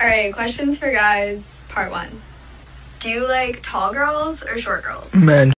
Alright, questions for guys, part 1. Do you like tall girls or short girls? Men.